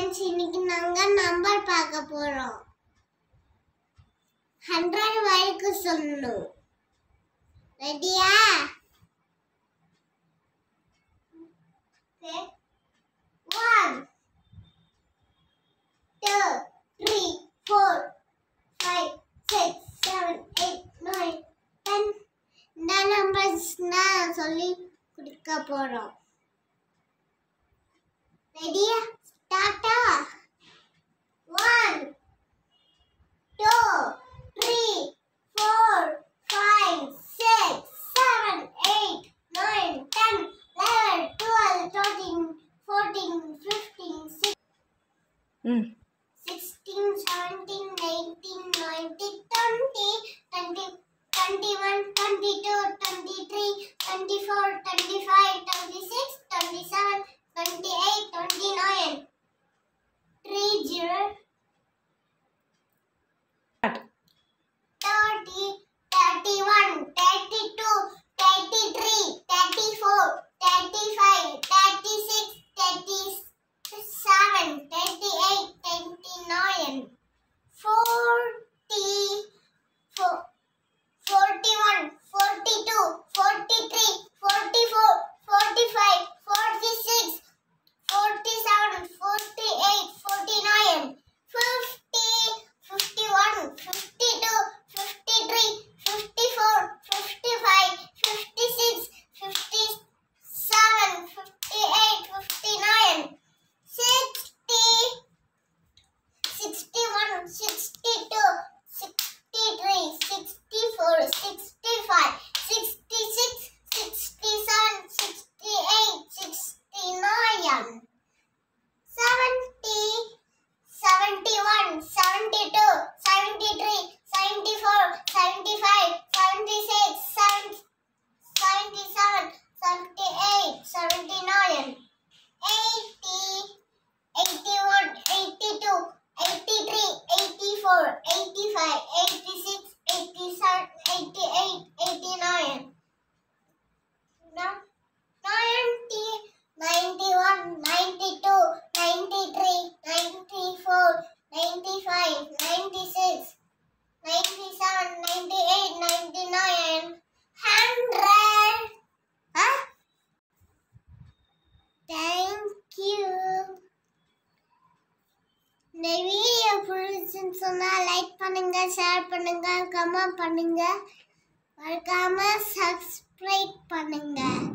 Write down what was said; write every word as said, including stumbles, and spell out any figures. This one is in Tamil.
friends, இன்னைக்கு நாங்க நம்பர் பார்க்க போறோம். hundred வரைக்கும் சொல்லணும். ரெடியா? Okay. one two three four five six seven eight nine ten இந்த நம்பர்ஸ் நான் சொல்லி கொடுக்க போறோம். ரெடியா? Start. one two three four five six seven eight nine ten eleven twelve thirteen fourteen fifteen Mm. sixteen seventeen eighteen nineteen twenty twenty twenty-one twenty-two twenty-three twenty-four twenty-five twenty-six twenty-seven twenty-eight twenty-nine three zero thirty thirty-one thirty-two thirty-three thirty-four thirty-five thirty-six thirty-seven thirty-eight thirty-nine forty forty-one forty-two forty-three forty-four forty-five forty-six forty-seven forty-eight forty-nine fifty fifty-one fifty-two fifty-three fifty-four fifty-five fifty-six fifty-seven fifty-eight fifty-nine sixty sixty-one sixty-two sixty-three sixty-four sixty-five sixty-six sixty-seven sixty-eight sixty-nine seventy seventy-one seventy-two seventy-three seventy-four seventy-five seventy-six seventy-seven seventy-eight seventy-nine eighty eighty-one eighty-two eighty-three eighty-four eighty-five eighty-six eighty-seven eighty-eight eighty-nine ninety ninety-one ninety-two ninety-three ninety-four ninety-five ninety-six ninety-seven ninety-eight ninety-nine one hundred. Huh? Thank you. இந்த வீடியோ பிடிச்சுன்னு சொன்னா லைக் பண்ணுங்க, ஷேர் பண்ணுங்க, கமெண்ட் பண்ணுங்க, மறக்காம சப்ஸ்கிரைப் பண்ணுங்க.